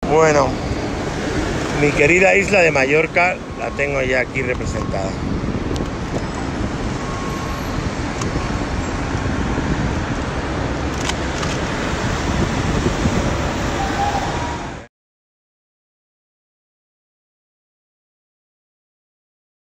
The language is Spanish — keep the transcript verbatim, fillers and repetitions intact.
Bueno, mi querida isla de Mallorca la tengo ya aquí representada.